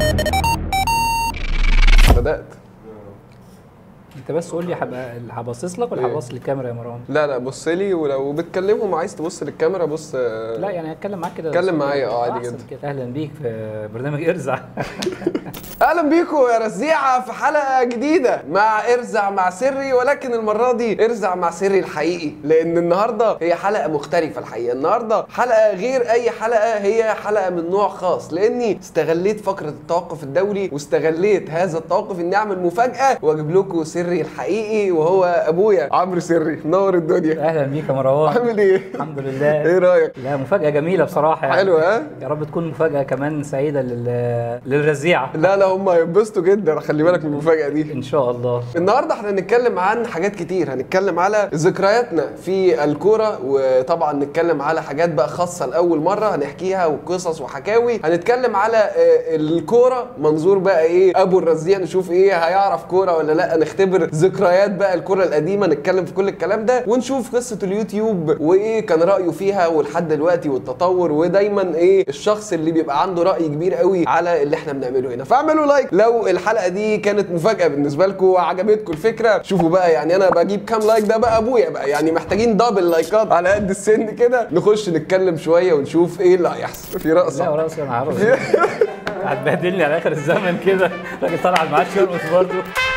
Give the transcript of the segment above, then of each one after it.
بدأت. انت بس قول لي هبصص لك ولا هبص للكاميرا يا مروان؟ لا بص لي، ولو بتكلمهم عايز تبص للكاميرا بص. لا يعني هتكلم معاك كده. اتكلم معايا عادي جدا. اهلا بيك في برنامج ارزع. اهلا بيكم يا رزيعه في حلقه جديده مع ارزع مع سري، ولكن المره دي ارزع مع سري الحقيقي، لان النهارده هي حلقه مختلفه. الحقيقه النهارده حلقه غير اي حلقه، هي حلقه من نوع خاص، لاني استغليت فقره التوقف الدولي واستغليت هذا التوقف اني اعمل مفاجاه واجيب لكم سري الحقيقي وهو ابويا عمرو سري. منور الدنيا. اهلا بيك يا مروان. عامل ايه؟ الحمد لله. ايه رايك؟ لا مفاجاه جميله بصراحه يعني. حلوه ها؟ يا رب تكون مفاجاه كمان سعيده للرزيعه. لا هم هينبسطوا جدا، خلي بالك من المفاجاه دي ان شاء الله. النهارده احنا هنتكلم عن حاجات كتير، هنتكلم على ذكرياتنا في الكوره، وطبعا نتكلم على حاجات بقى خاصه لاول مره هنحكيها وقصص وحكاوي. هنتكلم على الكوره منظور بقى ايه ابو الرزيع، نشوف ايه هيعرف كوره ولا لا، نختبر ذكريات بقى الكوره القديمه، نتكلم في كل الكلام ده، ونشوف قصه اليوتيوب وايه كان رايه فيها ولحد دلوقتي والتطور، ودايما ايه الشخص اللي بيبقى عنده راي كبير قوي على اللي احنا بنعمله هنا. فاعملوا لايك لو الحلقه دي كانت مفاجاه بالنسبه لكم وعجبتكم الفكره. شوفوا بقى يعني انا بجيب كام لايك، ده بقى ابويا بقى، يعني محتاجين دبل لايكات على قد السن كده. نخش نتكلم شويه ونشوف ايه اللي هيحصل في رقصه. لا رقصه انا عارف. هتبهدلني على اخر الزمن كده، راجل طالع ما عادش يرقص برضه.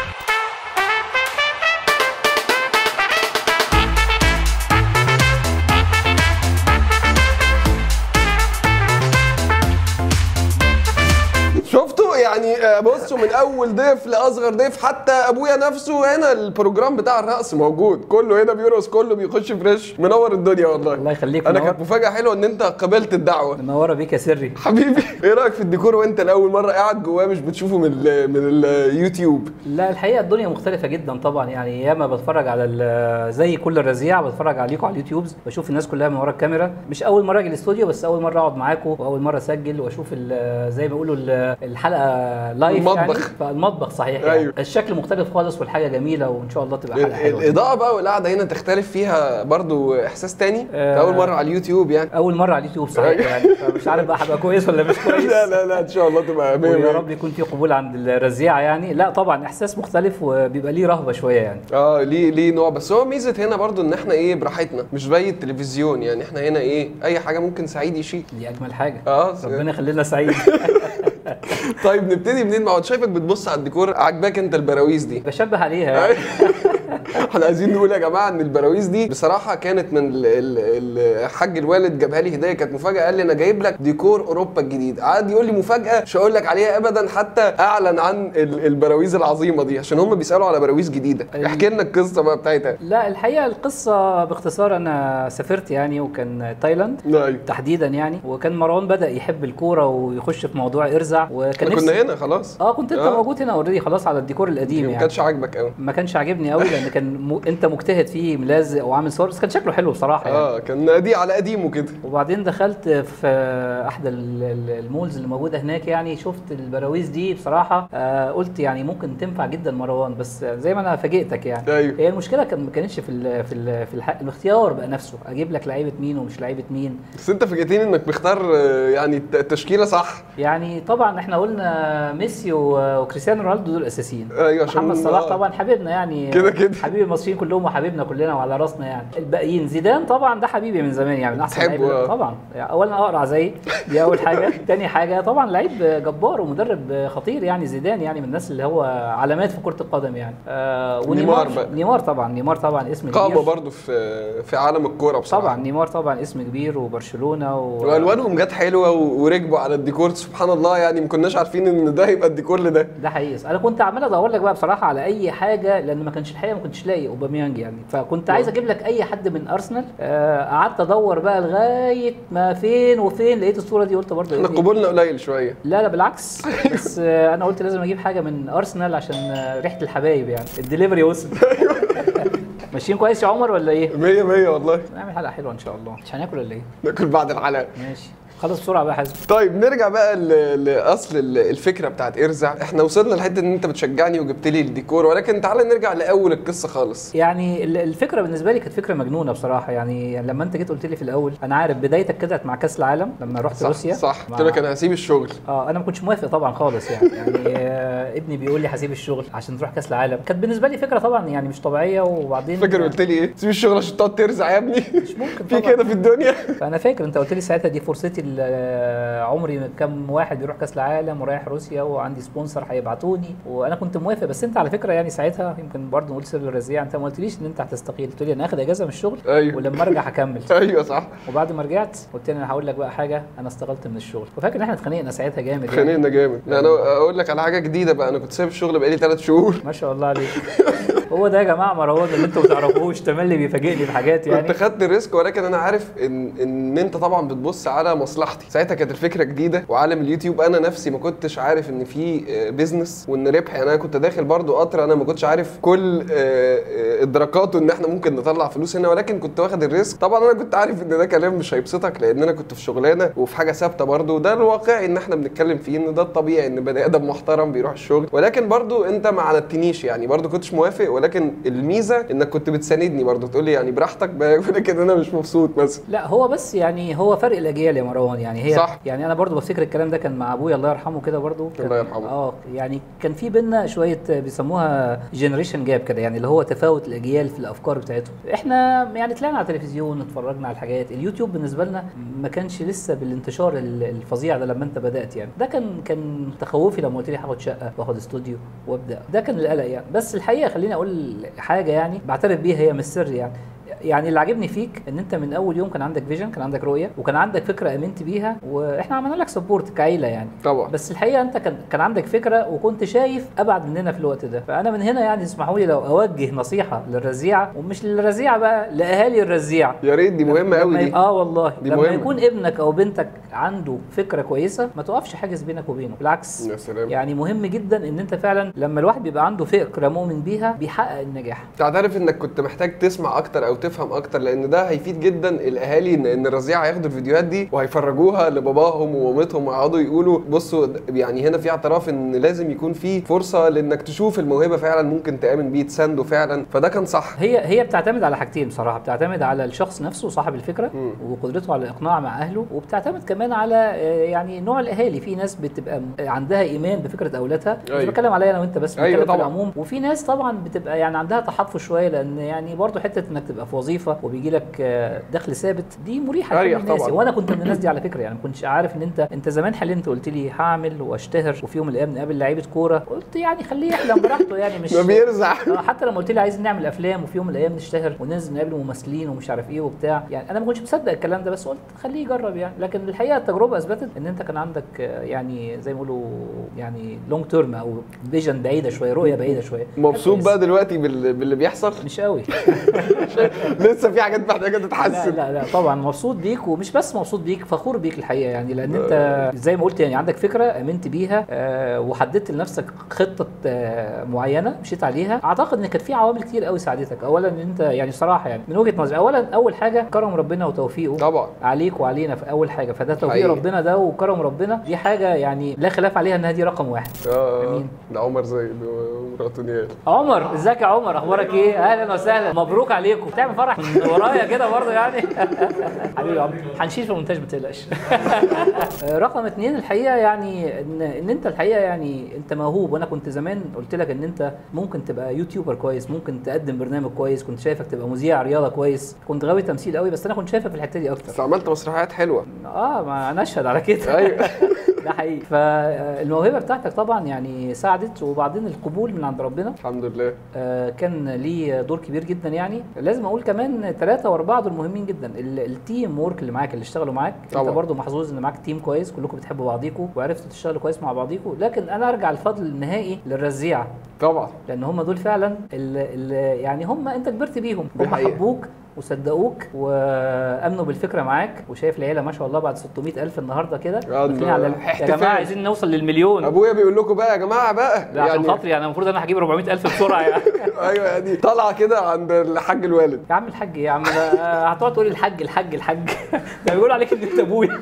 شفتوا يعني بصوا من اول ضيف لاصغر ضيف، حتى ابويا نفسه هنا البروجرام بتاع الرقص موجود، كله هنا بيرقص، كله بيخش فريش. منور الدنيا والله. الله يخليك. انا كانت مفاجاه حلوه ان انت قبلت الدعوه. منوره بيك يا سري حبيبي. ايه رايك في الديكور وانت لاول مره قاعد جواه مش بتشوفه من اليوتيوب؟ لا الحقيقه الدنيا مختلفه جدا طبعا، يعني ياما بتفرج على زي كل الرزيعه بتفرج عليكم على اليوتيوب، بشوف الناس كلها من ورا الكاميرا. مش اول مره اجي الاستوديو، بس اول مره اقعد معاكم واول مره اسجل واشوف زي ما بيقولوا الحلقه لايف المطبخ. يعني. المطبخ صحيح يعني. أيوه. الشكل مختلف خالص والحاجه جميله، وان شاء الله تبقى حلقه حلوه. الاضاءه بقى والقعده هنا تختلف فيها برضو احساس تاني. اول مره على اليوتيوب يعني. اول مره على اليوتيوب صحيح يعني. فمش عارف بقى هبقى كويس ولا مش كويس. لا ان شاء الله تبقى يا رب يكون في قبول عند الرزيعه يعني. لا طبعا احساس مختلف وبيبقى ليه رهبه شويه يعني. ليه نوع، بس هو ميزه هنا برضو ان احنا ايه براحتنا، مش زي التلفزيون يعني. احنا هنا ايه اي حاجه ممكن سعيد يشيل. دي اجمل حاجه. ربنا يخلينا سعيد. طيب نبتدي منين؟ ما هو شايفك بتبص على الديكور، عجباك انت البراويز دي؟ بشبه عليها يعني. احنا عايزين نقول يا جماعه ان البراويز دي بصراحه كانت من الحاج الوالد جابها لي هديه، كانت مفاجاه. قال لي انا جايب لك ديكور اوروبا الجديد. قعد يقول لي مفاجاه مش هقول لك عليها ابدا حتى اعلن عن البراويز العظيمه دي، عشان هم بيسالوا على براويز جديده. احكي لنا القصه بقى بتاعتها. لا الحقيقه القصه باختصار، انا سافرت يعني، وكان تايلاند تحديدا يعني، وكان مروان بدا يحب الكوره ويخش في موضوع ارزع، وكان كنا هنا خلاص. كنت انت موجود هنا اوريدي خلاص على الديكور القديم يعني. ما كانش عاجبك قوي؟ ما كانش عاجبني قوي لان كان انت مجتهد فيه ملازق وعامل صور، بس كان شكله حلو بصراحه يعني. كان دي على قديمه كده. وبعدين دخلت في احدى المولز اللي موجوده هناك يعني، شفت البراويز دي بصراحه قلت يعني ممكن تنفع جدا مروان، بس زي ما انا فاجئتك يعني. أيوه. هي المشكله ما كانتش في الاختيار بقى نفسه، اجيب لك لعيبه مين ومش لعيبه مين. بس انت فاجئتني انك مختار يعني التشكيله صح يعني. طبعا احنا قلنا ميسي وكريستيانو رونالدو دول اساسيين. ايوه عشان محمد صلاح طبعا حبيبنا يعني، كده حبيب المصريين كلهم وحبيبنا كلنا وعلى راسنا يعني. الباقيين زيدان طبعا ده حبيبي من زمان يعني، من احسن لعيبه طبعا يعني. اولا اقرع زي دي اول حاجه. تاني حاجه طبعا لعيب جبار ومدرب خطير يعني. زيدان يعني من الناس اللي هو علامات في كره القدم يعني. نيمار طبعا اسم كبير. قامه برضه في عالم الكوره بصراحه. طبعا نيمار طبعا اسم كبير، وبرشلونه والوانهم جت حلوه وركبوا على الديكور سبحان الله يعني. ما كناش عارفين ان ده هيبقى الديكور لده. ده حقيقي. انا كنت عمال ادور لك بقى بصراحه على اي حاجه، لان ما كانش الحقيقه ما كنتش لاقي اوباميانج يعني، فكنت عايز اجيب لك اي حد من ارسنال. قعدت ادور بقى لغايه ما فين وفين لقيت الصوره دي، قلت برضه احنا قبولنا قليل شويه. لا بالعكس. بس انا قلت لازم اجيب حاجه من ارسنال عشان ريحه الحبايب يعني. الدليفري وصل. ماشيين كويس يا عمر ولا ايه؟ 100 100 والله. نعمل حلقه حلوه ان شاء الله. مش هناكل ولا ايه؟ ناكل بعد الحلقه. ماشي. خلص بسرعه بقى حازم. طيب نرجع بقى لاصل الفكره بتاعت ارزع. احنا وصلنا لحته ان انت بتشجعني وجبت لي الديكور، ولكن تعالى نرجع لاول القصه خالص. يعني الفكره بالنسبه لي كانت فكره مجنونه بصراحه. يعني لما انت جيت قلت لي في الاول، انا عارف بدايتك كده مع كاس العالم لما رحت روسيا. صح، قلت لك انا هسيب الشغل. انا ما كنتش موافق طبعا خالص يعني ابني بيقول لي هسيب الشغل عشان تروح كاس العالم. كانت بالنسبه لي فكره طبعا يعني مش طبيعيه. وبعدين فاكر قلت لي ايه؟ سيب الشغل عشان تقعد ترزع يا ابني؟ مش ممكن في كده في الدنيا. فانا فاكر انت قلت لي ساعتها دي فرصتي، عمري كم واحد بيروح كاس العالم ورايح روسيا وعندي سبونسر هيبعتوني، وانا كنت موافق. بس انت على فكره يعني ساعتها يمكن برضه نقول سر الرزيع، انت ما قلتليش ان انت هتستقيل، قلت لي انا هاخد اجازه من الشغل. أيوه. ولما ارجع هكمل. ايوه صح. وبعد ما رجعت قلت لي انا هقول لك بقى حاجه، انا استقلت من الشغل. وفاكر ان احنا اتخانقنا ساعتها جامد. اتخانقنا جامد. انا اقول لك على حاجه جديده بقى، انا كنت سايب الشغل بقالي 3 شهور. ما شاء الله عليك. هو ده يا جماعه مروان اللي انتوا ما تعرفوش، تملي بيفاجئني بحاجات يعني. كنت خدت الريسك، ولكن انا عارف ان انت طبعا بتبص على مصلحتي. ساعتها كانت الفكره جديده، وعالم اليوتيوب انا نفسي ما كنتش عارف ان في بيزنس وان ربح. يعني انا كنت داخل برضو قطر، انا ما كنتش عارف كل ادراكاته ان احنا ممكن نطلع فلوس هنا، ولكن كنت واخد الريسك. طبعا انا كنت عارف ان ده كلام مش هيبسطك، لان انا كنت في شغلانه وفي حاجه ثابته برضو. ده الواقعي ان احنا بنتكلم فيه، ان ده الطبيعي ان بني ادم محترم بيروح الشغل. ولكن برضو انت ما عندتنيش، يعني برضو كنتش موافق. ولكن الميزه انك كنت بتساندني برضو، تقول لي يعني براحتك، ولكن انا مش مبسوط مثلا. لا هو بس يعني هو فرق الاجيال يا مروان. يعني هي صح. يعني انا برضو بفتكر الكلام ده كان مع ابويا الله يرحمه كده برضو. الله يرحمه. يعني كان في بينا شويه بيسموها جنريشن جاب كده، يعني اللي هو تفاوت الاجيال في الافكار بتاعتهم. احنا يعني طلعنا على التلفزيون، اتفرجنا على الحاجات. اليوتيوب بالنسبه لنا ما كانش لسه بالانتشار الفظيع ده لما انت بدات يعني. ده كان تخوفي لما قلت لي هاخد شقه واخد استوديو وابدا. ده كان القلق يعني. بس الحقيقه خليني اقول حاجه يعني بعترف بيها، هي مش سر يعني اللي عجبني فيك ان انت من اول يوم كان عندك فيجن، كان عندك رؤيه، وكان عندك فكره امنت بيها، واحنا عملنا لك سبورت كعيله يعني. طبعا. بس الحقيقه انت كان عندك فكره وكنت شايف ابعد مننا في الوقت ده. فانا من هنا يعني اسمحوا لي لو اوجه نصيحه للرزيعه، ومش للرزيعه بقى، لاهالي الرزيعه. يا ريت، دي مهمه قوي دي. والله دي لما مهمة. يكون ابنك او بنتك عنده فكره كويسه، ما توقفش حاجز بينك وبينه، بالعكس. يا سلام. يعني مهم جدا ان انت فعلا لما الواحد بيبقى عنده فكره مؤمن بيها بيحقق النجاح. تعترف انك كنت محتاج تسمع اكتر او تفهم اكتر، لان ده هيفيد جدا الاهالي ان الرزيعه هياخدوا الفيديوهات دي وهيفرجوها لباباهم ومامتهم، ويقعدوا يقولوا بصوا يعني هنا في اعتراف ان لازم يكون في فرصه لانك تشوف الموهبه فعلا ممكن تامن بيه، تسانده فعلا. فده كان صح. هي بتعتمد على حاجتين بصراحه، بتعتمد على الشخص نفسه صاحب الفكره وقدرته على الاقناع مع اهله، وبتعتمد كمان على يعني نوع الاهالي. في ناس بتبقى عندها ايمان بفكره اولادها. مش بتكلم عليا انا وانت بس، بتكلم في العموم. وفي ناس طبعا بتبقى يعني عندها تحفظ شويه، لان يعني برضو حته انك تبقى في وظيفه وبيجي لك دخل ثابت دي مريحه لكل الناس. وانا كنت من الناس دي على فكره. يعني ما كنتش عارف ان انت زمان حلمت، قلت لي هعمل واشتهر وفي يوم من الايام نقابل لعيبه كوره. قلت يعني خليه يحلم براحته يعني، مش ما بيرزع. حتى لما قلت لي عايز نعمل افلام وفي يوم من الايام نشتهر وننزل نقابل ممثلين ومش عارف ايه وبتاع، يعني انا ما كنتش مصدق الكلام ده، بس قلت خليه يجرب يعني. لكن الحقيقه التجربه اثبتت ان انت كان عندك يعني زي ما يقولوا يعني لونج تيرم او فيجن بعيده شويه، رؤيه بعيده شويه. مبسوط بقى دلوقتي باللي بيحصل؟ مش قوي. لسه في حاجات محتاجه تتحسن. لا طبعا مبسوط بيك، ومش بس مبسوط بيك، فخور بيك الحقيقه يعني. لان انت زي ما قلت يعني عندك فكره امنت بيها وحددت لنفسك خطه معينه مشيت عليها. اعتقد ان كانت في عوامل كتير قوي ساعدتك. اولا ان انت يعني صراحه يعني من وجهه نظري، اول حاجه كرم ربنا وتوفيقه طبعا عليك وعلينا في اول حاجه. فده توفيق ربنا ده وكرم ربنا، دي حاجه يعني لا خلاف عليها انها دي رقم واحد. امين. ده عمر زايد ومراته نيال. عمر، ازيك يا عمر؟ اخبارك ايه؟ اهلا وسهلا، مبروك عليكم. بتعمل فرح من ورايا كده برضه يعني. حبيبي يا عمر، هنشيل في المونتاج ما تقلقش. رقم 2 الحقيقه يعني ان انت الحقيقه يعني انت موهوب. وانا كنت زمان قلت لك ان انت ممكن تبقى يوتيوبر كويس، ممكن تقدم برنامج كويس، كنت شايفك تبقى مذيع رياضه كويس، كنت غاوي تمثيل قوي، بس انا كنت شايفك في الحته دي اكتر. بس عملت مسرحيات حلوه. ما انا اشهد على كده. ايوه. ده حقيقي. فالموهبه بتاعتك طبعا يعني ساعدت، وبعدين القبول من عند ربنا الحمد لله كان ليه دور كبير جدا يعني. لازم اقول كمان 3 و4 دول مهمين جدا. التيم وورك اللي معاك، اللي اشتغلوا معاك طبعا. انت برضو محظوظ ان معاك تيم كويس، كلكم بتحبوا بعضيكم وعرفتوا تشتغلوا كويس مع بعضيكم. لكن انا ارجع الفضل النهائي للرزيعه طبعا، لان هم دول فعلا اللي يعني هم انت كبرت بيهم، هم حبوك وصدقوك وامنوا بالفكره معاك. وشايف العيله ما شاء الله بعد 600,000 النهارده كده داخلين على يا جماعه عايزين نوصل للمليون. ابويا بيقول لكم بقى يا جماعه بقى يعني عشان خاطري يعني المفروض انا هجيب 400,000 بسرعه يعني. ايوه يعني طالعه كده عند الحاج الوالد. يا عم الحاج يا عم، هتقعد تقول الحاج ده بيقولوا عليك ان انت ابويا.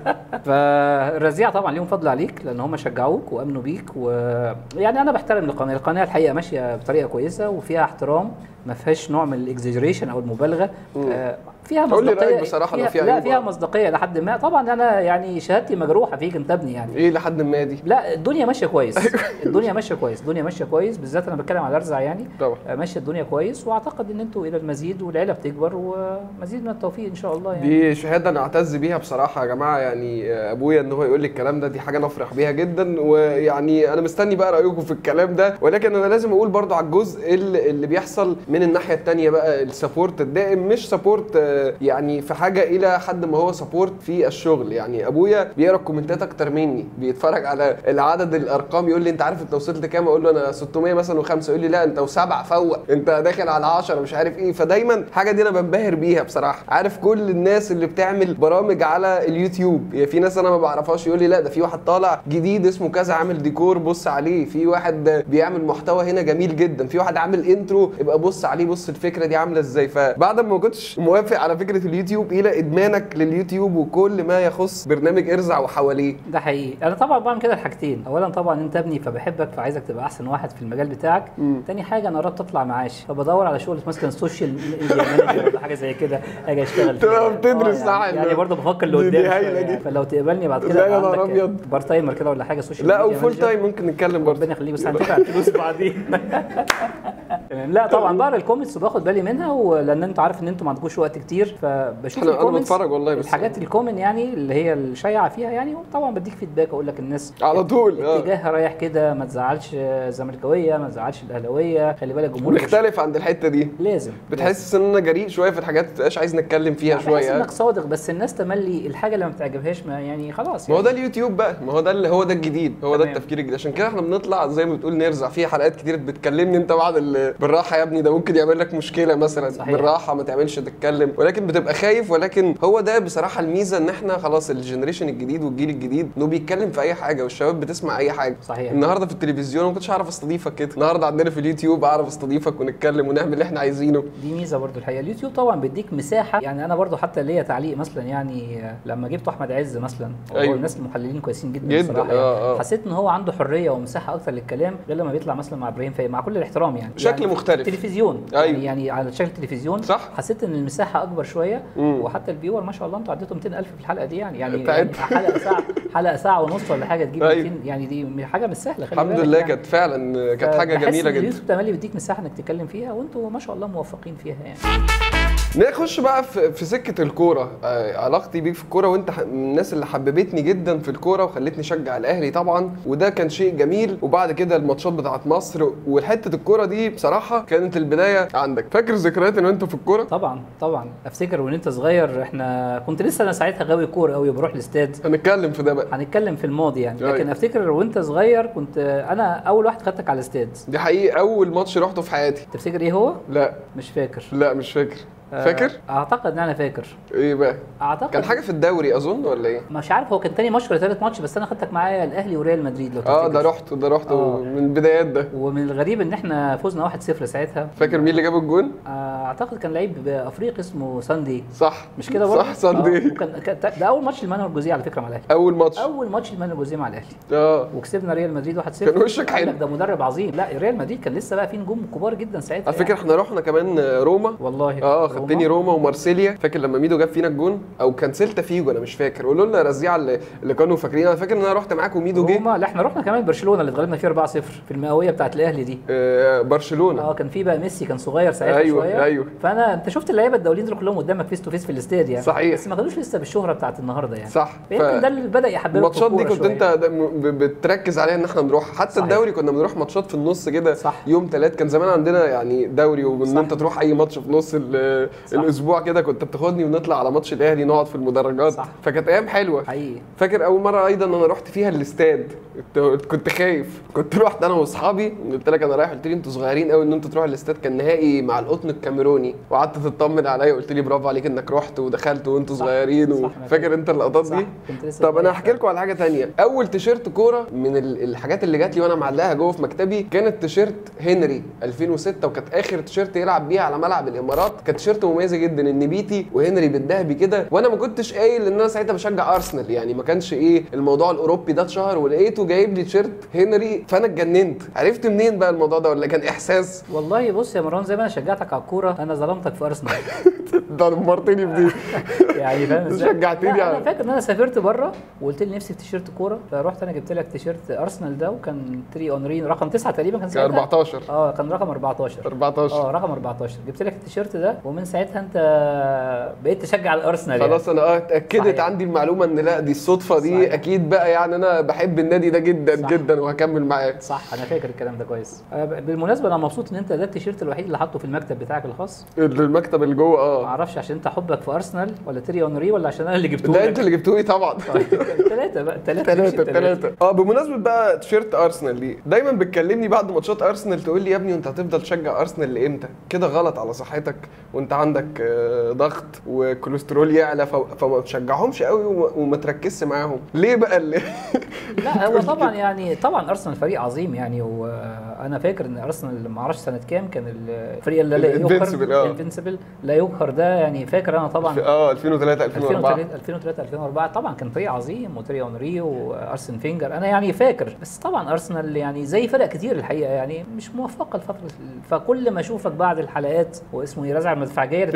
فالرزيعه طبعا ليهم فضل عليك لان هم شجعوك وامنوا بيك، ويعني انا بحترم القناه الحقيقه ماشيه بطريقه كويسه وفيها احترام، ما فيهاش نوع من الاكزاجريشن او المبالغه. فيها مصداقيه بصراحه. لا فيها مصداقيه لحد ما. طبعا انا يعني شهادتي مجروحه فيك انت ابني يعني. ايه لحد ما دي؟ لا الدنيا ماشيه كويس. الدنيا ماشيه كويس، الدنيا ماشيه كويس، بالذات انا بتكلم على ارزع يعني. طبعا ماشيه الدنيا كويس، واعتقد ان انتوا الى المزيد والعيله بتكبر، ومزيد من التوفيق ان شاء الله يعني. دي شهاده انا اعتز بيها بصراحه يا جماعه يعني. ابويا ان هو يقول لي الكلام ده دي حاجه انا افرح بيها جدا، ويعني انا مستني بقى رايكم في الكلام ده. ولكن انا لازم اقول برضو على الجزء اللي بيحصل من الناحيه الثانيه بقى، السبورت الدائم، مش سبورت يعني في حاجه الى حد ما هو سبورت في الشغل. يعني ابويا بيقرا الكومنتات اكتر مني، بيتفرج على العدد الارقام، يقول لي انت عارف انت وصلت كام؟ اقول له انا 600 مثلا و5، يقول لي لا انت و7 فوق، انت داخل على 10 مش عارف ايه. فدايما حاجه دي انا بنبهر بيها بصراحه. عارف كل الناس اللي بتعمل برامج على اليوتيوب، يعني في ناس انا ما بعرفهاش يقول لي لا ده في واحد طالع جديد اسمه كذا عامل ديكور بص عليه، في واحد بيعمل محتوى هنا جميل جدا، في واحد عامل انترو ابقى بص عليه، بص الفكره دي عامله ازاي. فبعد ما كنتش موافق على فكره اليوتيوب الى ادمانك لليوتيوب وكل ما يخص برنامج ارزع وحواليه. ده حقيقي. انا طبعا بعمل كده الحاجتين، اولا طبعا انت ابني فبحبك فعايزك تبقى احسن واحد في المجال بتاعك. تاني حاجه انا قررت اطلع معاش، فبدور على شغل مثلا سوشيال ميديا مانجر ولا حاجه زي كده اجي اشتغل فيها. بتدرس صح يعني برضه بفكر لقدام دي هايله دي. فلو تقبلني بعد كده يا نهار ابيض بارت تايمر كده ولا حاجه سوشيال ميديا. لا او فول تايم ممكن نتكلم برضه. ربنا يخليك، بس هندفع فلوس بعدين. لا طبعا بقرا الكومنتس وباخد بالي منها، ولان انت عارف ان انتوا ما عندكوش وقت كتير فبشوف انا بتفرج والله، بس الحاجات الكومن يعني اللي هي الشائعه فيها يعني، طبعا بديك فيدباك اقول لك الناس على طول اتجاه رايح كده، ما تزعلش الزملكاويه ما تزعلش الاهلاويه، خلي بالك الجمهور مختلف عند الحته دي. لازم بتحس ان انا جريء شويه في الحاجات ما تبقاش عايز نتكلم فيها شويه. بحس انك صادق، بس الناس تملي الحاجه اللي ما بتعجبهاش ما يعني خلاص ما يعني. هو ده اليوتيوب بقى، ما هو ده اللي هو ده الجديد، هو ده التفكير الجديد. عشان كده احنا بنطلع زي ما بتقول نرزع في حلقات كتير بتكلمني انت بعد بالراحه يا ابني ده ممكن يعمل لك مشكله مثلا. صحيح. بالراحه ما تعملش تتكلم، ولكن بتبقى خايف. ولكن هو ده بصراحه الميزه، ان احنا خلاص الجنريشن الجديد والجيل الجديد انه بيتكلم في اي حاجه، والشباب بتسمع اي حاجه. صحيح. النهارده في التلفزيون ما كنتش اعرف استضيفك كده، النهارده عندنا في اليوتيوب اعرف استضيفك ونتكلم ونعمل اللي احنا عايزينه. دي ميزه برضو الحقيقه. اليوتيوب طبعا بيديك مساحه يعني. انا برضو حتى ليا تعليق مثلا يعني لما جبت احمد عز مثلا، أيوه. الناس المحللين كويسين جدا بصراحه يعني. حسيت ان هو عنده حريه ومساحه اكتر للكلام غير لما بيطلع مثلا مع ابراهيم فايق، مع كل الاحترام يعني بشكل يعني مختلف. تلفزيون. أيوه. يعني على شكل تلفزيون. صح. حسيت ان المساحه اكبر شويه. وحتى الفيور ما شاء الله انتوا عديتوا 200,000 في الحلقه دي يعني حلقه ساعه ونص ولا حاجه تجيب 200 يعني. دي حاجه مش سهله. الحمد لله يعني. كانت فعلا كانت حاجه جميله جدا. اليوتيوب تملي بيديك مساحه انك تتكلم فيها، وانتوا ما شاء الله موفقين فيها يعني. نخش بقى في سكه الكوره. علاقتي بيك في الكوره، وانت من الناس اللي حببتني جدا في الكوره وخلتني اشجع الاهلي طبعا، وده كان شيء جميل. وبعد كده الماتشات بتاعت مصر والحته الكوره دي بصراحه كانت البدايه عندك. فاكر ذكريات ان انت في الكوره؟ طبعا افتكر وان انت صغير. احنا كنت لسه انا ساعتها غاوي كوره قوي، بروح الاستاد. هنتكلم في ده بقى، هنتكلم في الماضي يعني. لكن افتكر وانت صغير كنت انا اول واحد خدتك على الاستاد. دي حقيقي اول ماتش رحته في حياتي. تفتكر ايه هو؟ لا مش فاكر. لا مش فاكر. فاكر؟ اعتقد ان انا فاكر. ايه بقى؟ اعتقد كان حاجه في الدوري اظن ولا ايه؟ مش عارف هو كان تاني ماتش ولا ثالث ماتش، بس انا خدتك معايا الاهلي وريال مدريد لو تفتكر. ده رحت من البدايات ده. ومن الغريب ان احنا فزنا 1-0 ساعتها. فاكر مين اللي جاب الجون؟ اعتقد كان لعيب افريقي اسمه ساندي. صح مش كده برضه؟ صح ساندي. ده اول ماتش لمانويل جوزيه على فكره مع الاهلي. اول ماتش لمانويل جوزيه مع الاهلي. وكسبنا ريال مدريد 1-0. كان وشك حلو. ده مدرب عظيم. لا ريال مدريد كان لسه بقى فيه نجوم كبار جدا ساعتها. على فكره احنا رحنا كمان روما والله. خدتني روما ومارسيليا. فاكر لما ميدو جاب فينا الجون، او كان سيلتا فيجو انا مش فاكر. قولوا لنا رزيعه اللي كانوا فاكرين. انا فاكر ان انا رحت معاكم وميدو جه روما. لا احنا رحنا كمان برشلونه اللي اتغلبنا فيه 4-0 في المئويه بتاعه الاهلي دي. برشلونه. كان في بقى ميسي كان صغير ساعتها شويه. ايوه. انت شفت اللعيبه الدوليين دول كلهم قدامك فيس تو فيس في الاستاد يعني. صحيح. بس ما كانوش لسه بالشهره بتاعه النهارده يعني. صح. يمكن ده اللي بدا يحببك الماتشات دي كنت انت بتركز عليها ان احنا نروح. حتى صحيح. الدوري كنا بنروح ماتشات في النص كده. يوم 3 كان زمان عندنا يعني دوري، وان انت تروح اي ماتش في نص الاسبوع كده كنت بتاخدني ونطلع على ماتش الاهلي نقعد في المدرجات. صح. فكانت ايام حلوه حقيقي. فاكر اول مره ايضا انا رحت فيها الاستاد، كنت خايف. كنت رحت انا واصحابي، قلت لك انا رايح، قلت لي انتوا صغيرين قوي ان انتوا تروحوا الاستاد. كان نهائي مع القطن الكاميروني، وقعدت تطمن عليا وقلت لي برافو عليك انك رحت ودخلت وانتوا صغيرين. فاكر انت اللقطات دي؟ طب انا هحكي لكم على حاجه ثانيه. اول تيشيرت كوره من الحاجات اللي جات لي وانا معلقها جوه في مكتبي كانت تيشيرت هنري 2006، وكانت اخر تيشيرت يلعب بيها على ملعب الامارات. كانت تيشيرت تيشيرت مميزه جدا ان بيتي وهنري بالذهبي كده، وانا ما كنتش قايل ان انا ساعتها بشجع ارسنال يعني، ما كانش ايه الموضوع الاوروبي ده اتشهر، ولقيته جايب لي تيشيرت هنري فانا اتجننت. عرفت منين بقى الموضوع ده ولا كان احساس؟ والله بص يا مروان، زي ما انا شجعتك على الكوره انا ظلمتك في ارسنال. ده دمرتني بدي. يعني فاهم ازاي؟ شجعتني انا يعني. فاكر ان انا سافرت بره وقلت لي نفسي في تيشيرت كوره، فرحت انا جبت لك تيشيرت ارسنال ده، وكان تري اونري رقم 9 تقريبا كان ساعتها. 14. كان رقم 14. رقم 14 جبت لك التيشيرت ده، ومن ساعتها انت بقيت تشجع الارسنال. خلاص يعني. انا اتاكدت عندي المعلومه ان لا دي الصدفه دي صحيح. اكيد بقى يعني انا بحب النادي ده جدا صح. جدا وهكمل معاه. صح انا فاكر الكلام ده كويس. بالمناسبه انا مبسوط ان انت ده التيشيرت الوحيد اللي حاطه في المكتب بتاعك الخاص. المكتب اللي جوه ما اعرفش عشان انت حبك في ارسنال ولا تيري اونري ولا عشان انا اللي جبته لك. لا انت اللي جبته لي طبعا. ثلاثه بقى ثلاثه. بمناسبه بقى تيشيرت ارسنال دي، دايما بتكلمني بعد ماتشات ارسنال تقول لي يا ابني انت هتفضل تشجع ارسنال لامتى؟ كده غلط على صحتك، وانت عندك ضغط وكوليسترول يعلى، فما تشجعهمش قوي وما تركزش معاهم. ليه بقى اللي لا هو طبعا يعني طبعا ارسنال فريق عظيم يعني، وانا فاكر ان ارسنال ما اعرفش سنه كام كان الفريق اللي لا يقهر انفنسبل لا يقهر ده، يعني فاكر انا طبعا 2003 2004 طبعا كان فريق عظيم، وتري اونري وارسن فينجر، انا يعني فاكر. بس طبعا ارسنال يعني زي فرق كتير الحقيقه يعني مش موفقه الفتره، فكل ما اشوفك بعد الحلقات واسمه يرزع المدفعجيه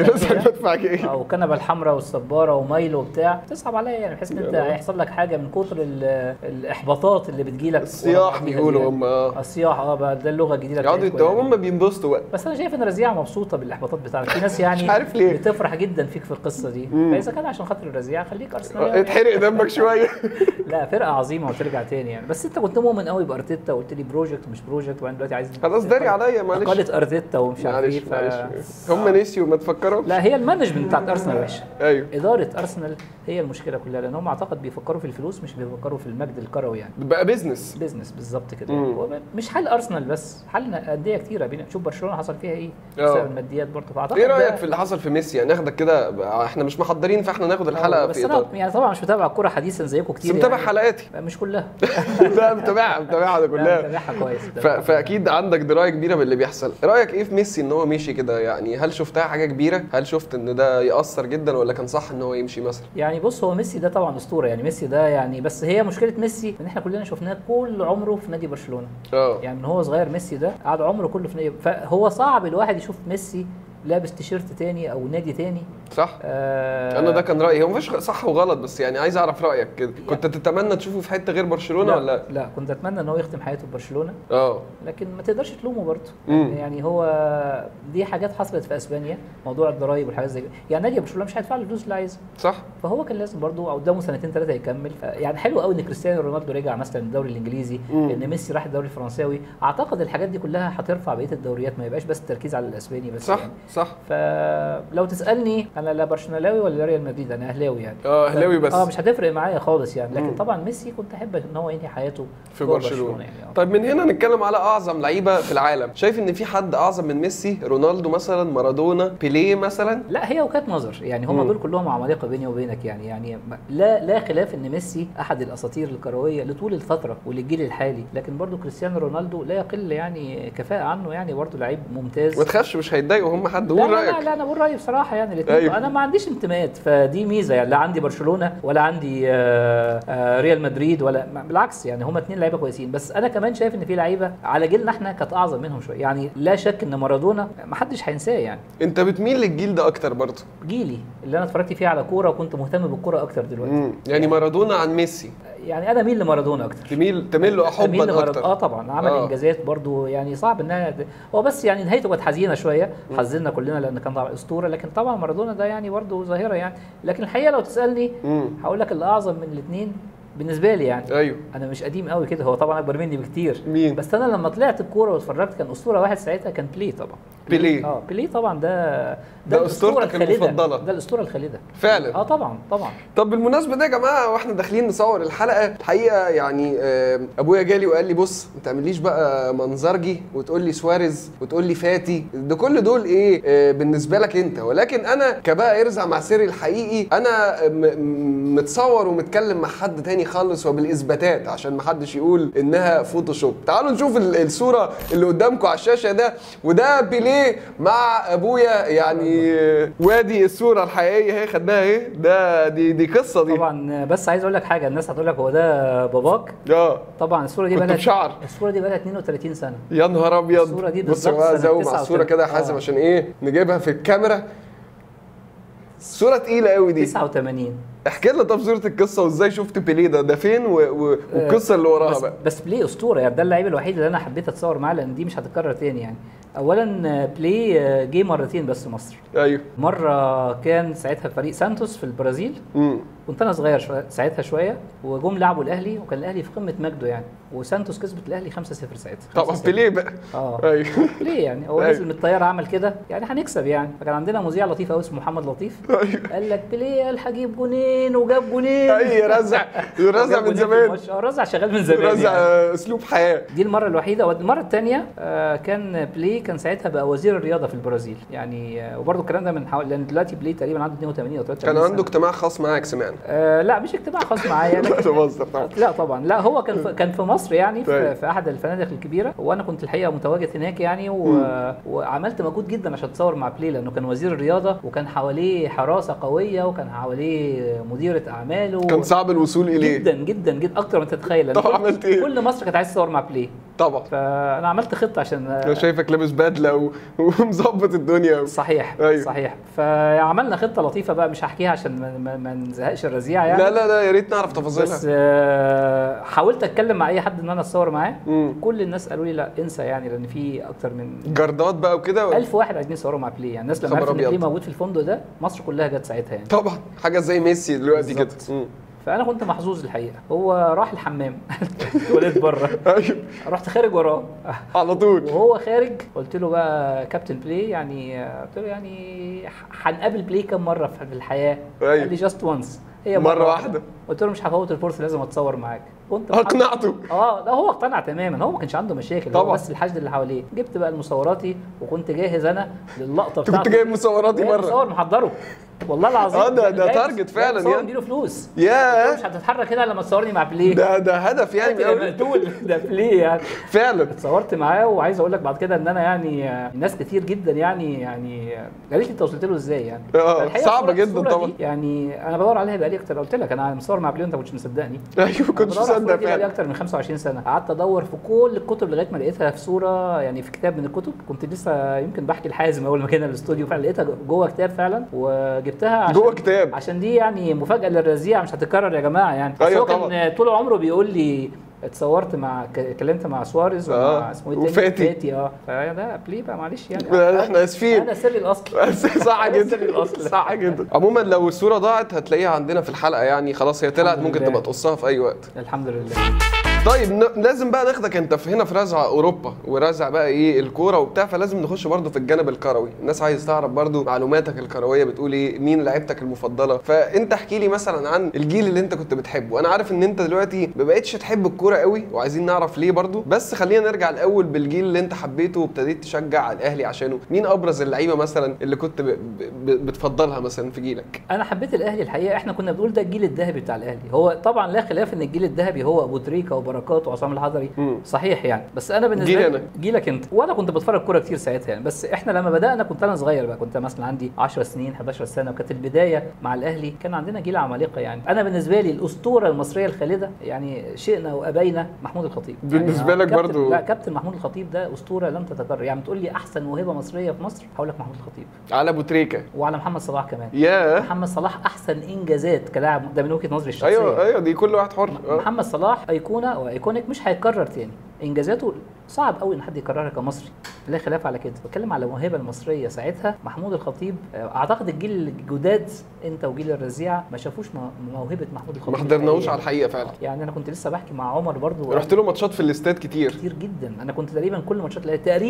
او الكنبه الحمراء والصباره ومايلو وبتاع، تصعب عليا يعني، بحس ان انت هيحصل لك حاجه من كتر الاحباطات اللي بتجيلك. الصياح بيقولوا هم الصياح بقى ده اللغه الجديده يقعدوا هم بينبسطوا بقى. بس انا شايف ان رزيعه مبسوطه بالاحباطات بتاعتك، في ناس يعني مش عارف ليه بتفرح جدا فيك في القصه دي، فاذا كان عشان خاطر الرزيعه خليك ارسنال اتحرق دمك شويه. لا فرقه عظيمه وترجع تاني يعني. بس انت كنت مؤمن قوي بارتيتا وقلت لي بروجكت ومش بروجكت، وانا دلوقتي عايز خلاص داري عليا معلش. قالت ارتيتا ومش عارف ايه هم نسيوا ما تفكروا. لا هي المانجمنت بتاعت ارسنال وحشه. ايوه اداره ارسنال هي المشكله كلها، لان هم اعتقد بيفكروا في الفلوس مش بيفكروا في المجد الكروي يعني. بقى بيزنس بالظبط كده. مش حل ارسنال بس، حل انديه كتيره. شوف برشلونه حصل فيها ايه بسبب الماديات برضه. فاعتقد ايه رايك في اللي حصل في ميسي؟ يعني ناخدك كده، احنا مش محضرين فاحنا ناخد الحلقه بس في انا يعني طبعا مش متابع الكوره حديثا زيكم كتير، متابع يعني حلقاتي مش كلها. لا متابعها كلها. متابعها كويس. فاكيد عندك درايه كبيره باللي بيحصل. رايك ايه في ميسي ان هو مشي كده؟ يعني هل شفتها حاجه كبيره؟ هل شفت ان ده ياثر جدا ولا كان صح ان هو يمشي مثلا؟ يعني بص، هو ميسي ده طبعا اسطوره يعني، ميسي ده يعني، بس هي مشكله ميسي ان احنا كلنا شفناه كل عمره في نادي برشلونه. يعني من هو صغير ميسي ده قعد عمره كله في نادي، فهو صعب الواحد يشوف ميسي لابس تيشيرت تاني او نادي تاني. صح. انا ده كان رايي، هو مفيش صح وغلط، بس يعني عايز اعرف رايك كده. كنت تتمنى تشوفه في حته غير برشلونه ولا لا كنت اتمنى ان هو يختم حياته في برشلونه. لكن ما تقدرش تلومه برضه. يعني هو دي حاجات حصلت في اسبانيا، موضوع الضرايب والحاجات زي كده، يعني نادي برشلونه مش هيدفع له الفلوس اللي عايزها. صح. فهو كان لازم برضه قدامه سنتين ثلاثه يكمل. يعني حلو قوي ان كريستيانو رونالدو رجع مثلا الدوري الانجليزي، ان ميسي راح الدوري الفرنساوي. اعتقد الحاجات دي كلها هترفع بقيه الدوريات، ما يبقاش بس التركيز على الاسباني بس. صح يعني. صح. لو تسالني انا لا برشلوناوي ولا ريال مدريد، انا اهلاوي يعني. اهلاوي بس. مش هتفرق معايا خالص يعني، لكن طبعا ميسي كنت احب ان هو ينهي حياته في برشلونه يعني. طيب من هنا نتكلم على اعظم لعيبه في العالم. شايف ان في حد اعظم من ميسي؟ رونالدو مثلا، مارادونا، بيليه مثلا؟ لا هي وجهات نظر يعني، هم دول كلهم عمالقه بيني وبينك يعني لا خلاف ان ميسي احد الاساطير الكرويه لطول الفتره وللجيل الحالي، لكن برضو كريستيانو رونالدو لا يقل يعني كفاءه عنه، يعني برضو لعيب ممتاز. ما تخافش مش هيتضايقوا هم حد. قول رايك. لا انا بقول رايي بصراحه يعني الاثنين. أيوه. انا ما عنديش انتماءات، فدي ميزه يعني، لا عندي برشلونه ولا عندي ريال مدريد ولا بالعكس يعني، هم اثنين لعيبه كويسين. بس انا كمان شايف ان في لعيبه على جيلنا احنا كانت اعظم منهم شويه يعني. لا شك ان مارادونا ما حدش هينساه يعني. انت بتميل للجيل ده اكتر برضه؟ جيلي اللي انا اتفرجت فيه على كوره وكنت مهتم بالكوره اكتر دلوقتي. يعني مارادونا عن ميسي؟ يعني انا اميل لمارادونا اكتر. تميل له حبا اكتر. طبعا عمل انجازات برضو يعني صعب انها هو بس يعني نهايته كانت حزينه شويه، حزننا كلنا لان كان طبعا اسطوره، لكن طبعا مارادونا ده يعني برضو ظاهره يعني. لكن الحقيقه لو تسالني هقول لك اللي اعظم من الاثنين بالنسبه لي يعني. ايوه. انا مش قديم قوي كده، هو طبعا اكبر مني بكتير. مين؟ بس انا لما طلعت الكوره واتفرجت كان اسطوره واحد ساعتها كان بيليه طبعا. بيليه طبعا ده اسطورتك المفضله. ده الاسطوره الخالده فعلا. طبعا. طب بالمناسبه ده يا جماعه، واحنا داخلين نصور الحلقه الحقيقه يعني ابويا جالي وقال لي بص ما تعمليش بقى منظرجي وتقول لي سواريز وتقول لي فاتي، ده كل دول ايه بالنسبه لك انت، ولكن انا كبقى ارزع مع سيري الحقيقي انا متصور ومتكلم مع حد تاني خالص وبالاثباتات عشان ما حدش يقول انها فوتوشوب. تعالوا نشوف الصوره اللي قدامكم على الشاشه ده، وده بيليه بيليه مع ابويا يعني. وادي الصوره الحقيقيه اهي، خدناها اهي، ده دي قصه دي طبعا. بس عايز اقول لك حاجه، الناس هتقول لك هو ده باباك. طبعا الصوره دي كنت بشعر. الصوره دي بقى لها 32 سنه. يا نهار ابيض. الصوره دي بص يا جماعه، زوم على الصوره كده يا حازم عشان ايه نجيبها في الكاميرا. الصوره تقيله قوي دي. 89. احكي لنا طب صوره القصه، وازاي شفت بيليه ده فين والقصه اللي وراها بقى. بس بيليه اسطوره يعني، ده اللعيب الوحيد اللي انا حبيت اتصور معاه، لان دي مش هتتكرر تاني يعني. اولا بيليه جه مرتين بس مصر. ايوه. مره كان ساعتها فريق سانتوس في البرازيل. كنت انا صغير ساعتها شويه، وجم لعبوا الاهلي، وكان الاهلي في قمه مجده يعني، وسانتوس كسبت الاهلي 5-0 ساعتها. طبعا بيليه بقى. ايوه. ليه يعني هو نزل من الطياره عمل كده يعني هنكسب يعني. فكان عندنا مذيع لطيف قوي اسمه محمد لطيف. قال لك بيليه قال هجيب جونين وجاب جونين. اي رزع من زمان. رزع شغال من زمان. رزع يعني. اسلوب حياه. دي المره الوحيده. والمره الثانيه كان بيليه كان ساعتها بقى وزير الرياضه في البرازيل يعني. وبرده الكلام ده من لان دلوقتي بيليه تقريبا عنده 82 او 83 كان عنده اجتماع خاص معاك سمعنا. لا مش اجتماع خاص معايا. لا طبعا لا، هو كان في مصر يعني في احد الفنادق الكبيره، وانا كنت الحقيقه متواجد هناك يعني وعملت مجهود جدا عشان اتصور مع بيليه، لانه كان وزير الرياضه وكان حواليه حراسه قويه وكان حواليه مديره اعماله. كان صعب الوصول اليه جدا جدا جدا اكتر ما تتخيل. طب عملت ايه؟ كل مصر كانت عايزه تصور مع بيليه طبعا. فانا عملت خطه عشان انا شايفك لابس بدله ومظبط الدنيا. صحيح. أيوه. صحيح. فعملنا خطه لطيفه بقى مش هحكيها عشان ما نزهقش الرزيع يعني. لا يا ريت نعرف تفاصيلها. بس حاولت اتكلم مع اي حد ان انا اتصور معاه. كل الناس قالوا لي لا انسى يعني، لان في اكتر من جردات بقى وكده 1000 واحد عايزين يصوروا مع بيليه يعني. الناس لما عرفت ان بيليه موجود في الفندق ده، مصر كلها جت ساعتها يعني. طبعا حاجه زي ميسي دلوقتي كده. فانا كنت محظوظ الحقيقه. هو راح الحمام ولقيت بره. ايوه. رحت خارج وراه على طول. وهو خارج قلت له بقى كابتن بلاي يعني، قلت له يعني هنقابل بلاي كم مره في الحياه؟ أيوه. قال لي جاست وانس، هي مره واحده. قلت له مش هفوت الفرصه، لازم اتصور معاك. كنت اقنعته. لا هو اقتنع تماما، هو ما كانش عنده مشاكل طبعا. هو بس الحشد اللي حواليه. جبت بقى المصوراتي وكنت جاهز انا للقطه بتاعته. كنت جايب مصوراتي مره. مصور محضره والله العظيم. ده تارجت فعلا يعني. اديله فلوس. يا مش هتتحرك كده لما تصورني مع بلاي. ده هدف يعني مقتول. ده بلاي يعني. فعلا اتصورت معاه. وعايز اقول لك بعد كده ان انا يعني ناس كتير جدا يعني قالت لي انت وصلت له ازاي يعني. صعبه جدا طبعا يعني. انا بدور عليها بقالي اكتر، قلت لك انا مصور مع بلاي وانت ما كنتش مصدقني. ايوه كنت مصدق فعلا. بقالي اكتر من 25 سنه. قعدت ادور في كل الكتب لغايه ما لقيتها في صوره يعني في كتاب من الكتب. كنت لسه يمكن بحكي لحازم اول ما كنا الاستوديو، فعلا لقيتها جوه كتاب فعلا وجبتها عشان جوه كتاب عشان دي يعني مفاجاه للرزيع مش هتتكرر يا جماعه يعني. أيوة هو كان طول عمره بيقول لي اتصورت مع كلمت مع سواريز ومع اسمه ايه وفاتي. فده بلاي بقى معلش يعني. احنا اسفين. انا سري الاصل. صح جدا. صح جدا. عموما لو الصوره ضاعت هتلاقيها عندنا في الحلقه يعني. خلاص هي طلعت، ممكن تبقى تقصها في اي وقت. الحمد لله. طيب لازم بقى ناخدك انت في هنا في رزع اوروبا ورزع بقى ايه الكوره وبتاع، فلازم نخش برضو في الجانب الكروي. الناس عايز تعرف برضو معلوماتك الكرويه، بتقول ايه، مين لعيبتك المفضله. فانت احكي لي مثلا عن الجيل اللي انت كنت بتحبه. انا عارف ان انت دلوقتي ما بقتش تحب الكوره قوي وعايزين نعرف ليه برضو، بس خلينا نرجع الاول بالجيل اللي انت حبيته وابتديت تشجع على الاهلي عشانه. مين ابرز اللعيبه مثلا اللي كنت بتفضلها مثلا في جيلك؟ انا حبيت الاهلي الحقيقه. احنا كنا بنقول ده الجيل الذهبي بتاع الاهلي. هو طبعا لا خلاف ان الجيل الذهبي هو ابو تريكه وبركات وعصام الحضري. صحيح يعني. بس انا بالنسبه لي جيلك انت، وانا كنت بتفرج كوره كتير ساعتها يعني. بس احنا لما بدانا كنت انا صغير بقى، كنت مثلا عندي 10 سنين 11 سنه، وكانت البدايه مع الاهلي. كان عندنا جيل عمالقه يعني. انا بالنسبه لي الاسطوره المصريه الخالده يعني، شئنا وابينا، محمود الخطيب. بالنسبه يعني لك برضو؟ لا كابتن محمود الخطيب ده اسطوره لم تتكرر يعني. تقول لي احسن موهبه مصريه في مصر، هقول لك محمود الخطيب على ابو تريكه وعلى محمد صلاح كمان. محمد صلاح احسن انجازات كلاعب، ده من وجهه نظري الشخصيه. ايوه دي كل واحد حر. محمد صلاح ايقونه وايكونيك مش هيتكرر تاني. انجازاته صعب قوي ان حد يكررها كمصري، لا خلاف على كده. بتكلم على الموهبه المصريه ساعتها محمود الخطيب. اعتقد الجيل الجداد انت وجيل الرزيع ما شافوش موهبه محمود الخطيب، ما حضرناش على الحقيقه فعلا يعني. انا كنت لسه بحكي مع عمر برضو، رحت له ماتشات في الاستاد كتير جدا. انا كنت تقريبا كل ماتشات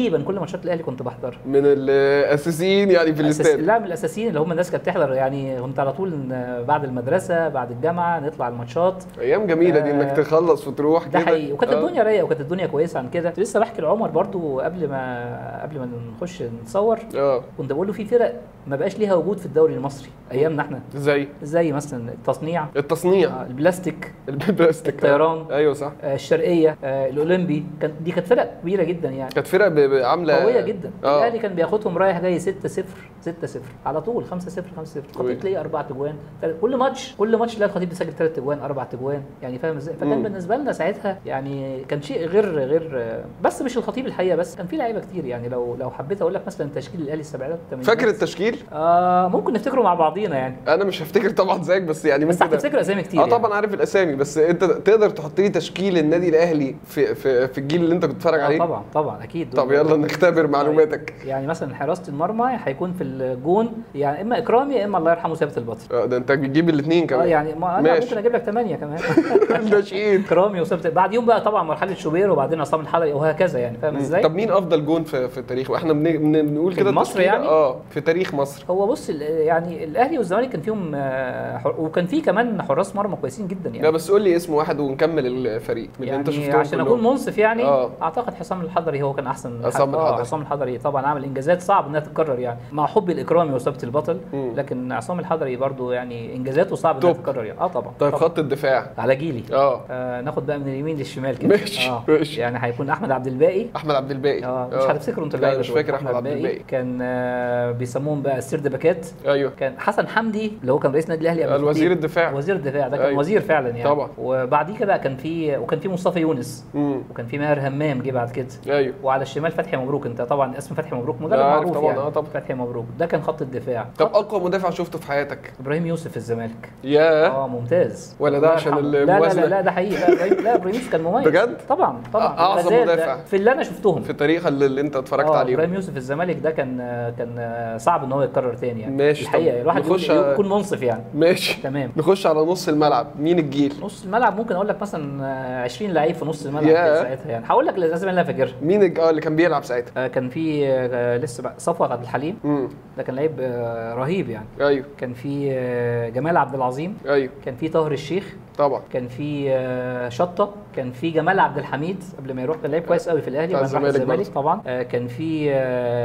الاهلي كنت بحضرها. من الاساسيين يعني في الاستاد. لا من الاساسيين اللي هم الناس كانت بتحضر يعني. كنت على طول بعد المدرسه بعد الجامعه نطلع الماتشات. ايام جميله دي انك تخلص وتروح كده. ده حقيقي. وكانت الدنيا رايقه وكانت الدنيا كويسه عن كده. لسه بحكي لعمر برضو قبل ما قبل ما نخش نتصور كنت بقول له في فرق ما بقاش ليها وجود في الدوري المصري ايامنا احنا، زي مثلا التصنيع البلاستيك الطيران، ايوه صح، الشرقيه، الاولمبي، دي كانت فرق كبيره جدا يعني، كانت فرق عامله قويه جدا. الاهلي كان بياخدهم رايح جاي 6-0 على طول، 5-0 الخطيب تلاقيه 4 تجوان كل ماتش تلاقي الخطيب بيسجل 3 تجوان 4 تجوان يعني، فاهم ازاي؟ فكان بالنسبه لنا ساعتها يعني كان شيء غير بس مش الخطيب الحقيقه، بس كان في لعيبه كتير يعني. لو حبيت اقول لك مثلا تشكيل الاهلي السبعينات والثمانينات، فاكر التشكيل؟ ممكن نفتكره مع بعضينا يعني. انا مش هفتكر طبعا زيك، بس يعني بس هتفتكر اسامي كتير طبعا يعني. عارف الاسامي، بس انت تقدر تحط لي تشكيل النادي الاهلي في الجيل اللي انت كنت بتتفرج عليه؟ طبعا اكيد. طب يلا نختبر معلوماتك. يعني مثلا حراسه المرمى هيكون في الجون يعني اما اكرامي يا اما الله يرحمه ثابت البطل. ده انت بتجيب الاثنين كمان. يعني انا ممكن اجيب لك 8 كمان. ناشئين اكرامي وثابت، بعد يوم بقى طبعا مرحله شوبير وبعدين عصام الحضري وهكذا يعني، فاهم ازاي؟ طب مين افضل جون في التاريخ؟ واحنا بنقول كده مصر يعني في تاريخ مصر. هو بص يعني الاهلي والزمالك كان فيهم وكان في كمان حراس مرمى كويسين جدا يعني. لا بس قول لي اسم واحد ونكمل الفريق من يعني اللي انت شفتهم عشان اكون منصف يعني. اعتقد حسام الحضري هو كان احسن. حسام الحضري طبعا عمل انجازات صعب انها تتكرر يعني، مع حبي الاكرامي وثابت البطل، لكن عصام الحضري برضو يعني انجازاته صعب انها تتكرر يعني. طبعا. طيب خط الدفاع على جيلي. ناخد بقى من اليمين للشمال كده. ماشي. يعني هيكون احمد عبد الباقي. مش هتفتكروا انتوا اللعيبه؟ مش فاكر احمد عبد الباقي. كان بيسموهم بقى السرد باكات. ايوه. كان حسن حمدي اللي هو كان رئيس النادي الاهلي قبل وزير الدفاع ده كان وزير فعلا يعني. طبعا. وبعديه بقى كان في مصطفى يونس، وكان في ماهر همام جه بعد كده. ايوه. وعلى الشمال فتحي مبروك. انت طبعا اسم فتحي مبروك مدرب معروف طبعا. يعني. طبعا. فتحي مبروك ده كان خط الدفاع. طب اقوى مدافع شفته في حياتك؟ ابراهيم يوسف في الزمالك. ممتاز. ولا ده عشان الموازنه؟ لا ده حقيقي. لا ابراهيم يوسف كان مميز بجد. طبعا اعظم مدافع في اللي انا شفتهم في التاريخ اللي انت اتفرجت عليه. ابراهيم يوسف في الزمالك ده كان صعب ان هو يتكرر تاني يعني. ماشي. الحقيقه الواحد يكون منصف يعني. ماشي تمام. نخش على نص الملعب. مين الجيل؟ نص الملعب ممكن اقول لك مثلا 20 لعيب في نص الملعب ساعتها يعني. هقول لك الاسامي اللي انا فاكرها. مين اللي كان بيلعب ساعتها؟ كان في لسه بقى صفوت عبد الحليم. ده كان لعيب رهيب يعني. ايوه. كان في جمال عبد العظيم. ايوه. كان في طاهر الشيخ طبعا. كان في شطه. كان في جمال عبد الحميد قبل ما يروح، كان لعيب كويس قوي في الاهلي وراح الزمالك طبعا. كان في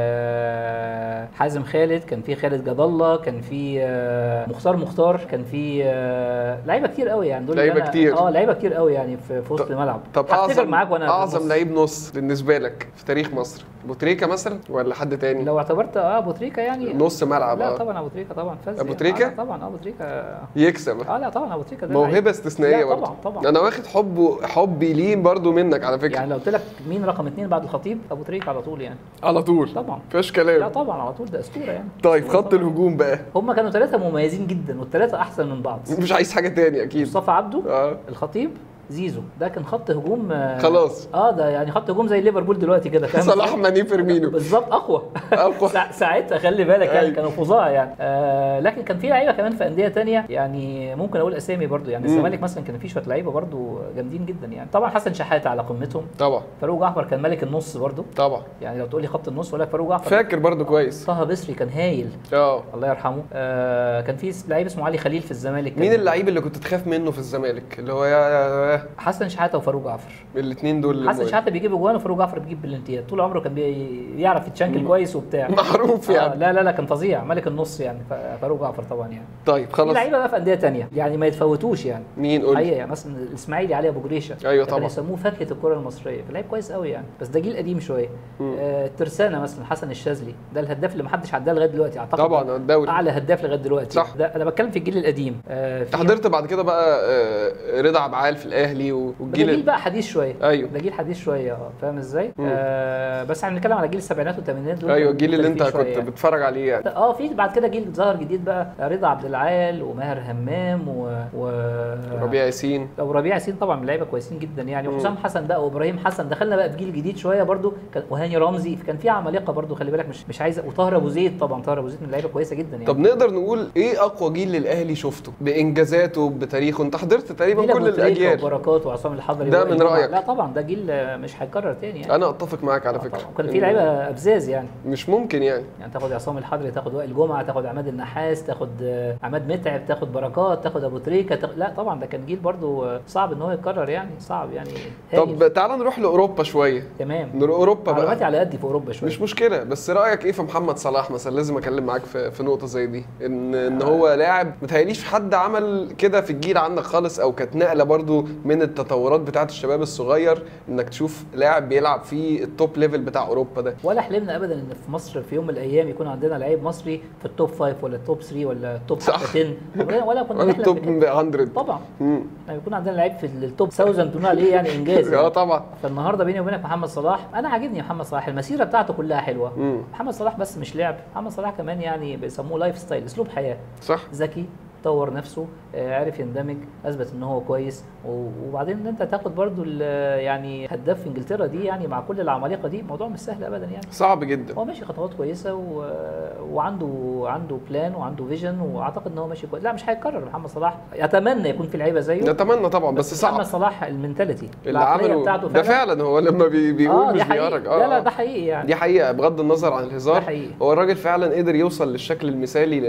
حازم خالد، كان في خالد جد الله، كان في مختار، كان في لعيبه كتير قوي يعني. دول لعيبه كتير. لعيبه كتير قوي يعني في وسط الملعب. طب اعظم لعيب نص بالنسبه لك في تاريخ مصر؟ ابو تريكه مثلا ولا حد تاني؟ لو اعتبرت ابو تريكه يعني نص ملعب. لا طبعا ابو تريكه طبعا فاز. ابو تريكه طبعا ابو تريكه يكسب. لا طبعا ابو تريكه ده موهبه استثنائيه برضه. طبعا انا واخد حبي ليه برضه منك على فكره. يعني لو قلت لك مين رقم 2 بعد الخطيب، ابو تريكه على طول يعني. على طول طبعا مفيش كلام. لا طبعا على طول، ده اسطوره يعني. طيب خط الهجوم بقى. هم كانوا 3 مميزين جدا والثلاثه احسن من بعض. مش عايز حاجه تاني اكيد. مصطفى عبده. الخطيب. زيزو. ده كان خط هجوم خلاص. ده يعني خط هجوم زي ليفربول دلوقتي كده، فاهم؟ صلاح ماني فيرمينو بالظبط. اقوى ساعتها خلي بالك يعني كانوا فظاع يعني. لكن كان في لعيبه كمان في انديه ثانيه يعني، ممكن اقول اسامي برضو يعني. الزمالك مثلا كان فيه شويه لعيبه برضو جامدين جدا يعني. طبعا حسن شحاته على قمتهم طبعا. فاروق جعفر كان ملك النص برضو طبعا. يعني. لو تقول لي خط النص اقول لك فاروق جعفر. فاكر برضو كويس. طه بسري كان هايل. الله يرحمه. كان في لعيب اسمه علي خليل في الزمالك. مين اللعيب اللي كنت تخاف منه في الزمالك؟ اللي هو حسن شحاته وفاروق جعفر. الاثنين دول. حسن شحاته بيجيب اجوان وفاروق جعفر بيجيب بلنتيات. طول عمره كان بيعرف يتشنكل كويس وبتاع. معروف يعني. لا كان فظيع، ملك النص يعني فاروق جعفر طبعا يعني. طيب خلاص. في لعيبه بقى في انديه ثانيه يعني ما يتفوتوش يعني. مين قول لي؟ يعني مثلا الاسماعيلي علي ابو جريشه. ايوه طبعا. كانوا يسموه فاكهه الكره المصريه، لعيب كويس قوي يعني، بس ده جيل قديم شويه. الترسانه مثلا حسن الشاذلي، ده الهداف اللي ما حدش عداه لغايه دلوقتي اعتقد. طبعا الدوري اعلى هداف لغايه دلوقتي. صح. ده انا بتكلم في الجيل القديم. حضرت بعد كده بقى رضا عبعال في الاهلي والجيل ده جيل بقى حديث شويه. ايوه ده جيل حديث شويه. فاهم ازاي؟ بس احنا بنتكلم على جيل السبعينات والثمانينات دول. ايوه الجيل اللي انت كنت يعني بتتفرج عليه يعني. في بعد كده جيل ظهر جديد بقى، رضا عبد العال وماهر همام ربيع ياسين. وربيع ياسين طبعا لعيبه كويسين جدا يعني. وحسام حسن بقى وابراهيم حسن. دخلنا بقى في جيل جديد شويه برده، وهاني رمزي. كان في عمالقه برده خلي بالك، مش عايز. وطاهر ابو زيد طبعا. طاهر ابو زيد من لعيبه كويسه جدا يعني. طب نقدر نقول ايه اقوى جيل للاهلي شفته بانجازاته بتاريخه؟ انت حضرت تقريبا كل الاجيال. بركات وعصام الحضري ده من رايك؟ لا طبعا ده جيل مش هيتكرر تاني يعني. انا اتفق معاك على فكره. كان في لعيبه ابزاز يعني، مش ممكن يعني تاخد عصام الحضري، تاخد وائل جمعه، تاخد عماد النحاس، تاخد عماد متعب، تاخد بركات، تاخد ابو تريكه، لا طبعا ده كان جيل برضو صعب ان هو يتكرر يعني، صعب يعني. طب تعال نروح لاوروبا شويه. تمام، اوروبا بقى معلوماتي على قدي في اوروبا شويه. مش مشكله، بس رايك ايه في محمد صلاح مثلا؟ لازم اكلم معاك في نقطه زي دي، ان هو لاعب متهيأليش حد عمل كده في الجيل عندك خالص، او كانت نقله برضو من التطورات بتاعه الشباب الصغير انك تشوف لاعب بيلعب في التوب ليفل بتاع اوروبا ده. ولا حلمنا ابدا ان في مصر في يوم من الايام يكون عندنا لعيب مصري في التوب 5 ولا التوب 3 ولا التوب 10، ولا كنا نحلم التوب 100 طبعا. يكون عندنا لعيب في التوب 1000 بنقول عليه يعني انجاز يعني. طبعا. فالنهارده بيني وبينك محمد صلاح، انا عاجبني محمد صلاح، المسيره بتاعته كلها حلوه. محمد صلاح بس مش لعب، محمد صلاح كمان يعني بيسموه لايف ستايل، اسلوب حياه. صح. ذكي، طور نفسه، عرف يندمج، اثبت ان هو كويس. وبعدين ان انت تاخد برضو يعني هداف في انجلترا دي يعني مع كل العمالقه دي، موضوع مش سهل ابدا يعني، صعب جدا. هو ماشي خطوات كويسه وعنده بلان وعنده فيجن، واعتقد ان هو ماشي كويس. لا مش هيتكرر محمد صلاح، اتمنى يكون في لعيبه زيه، نتمنى طبعا، بس صعب. محمد صلاح المنتاليتي اللي عمله بتاعته ده فعلا هو لما بيقول مش بيهرج. لا ده حقيقي يعني، دي حقيقه بغض النظر عن الهزار. هو الراجل فعلا قدر يوصل للشكل المثالي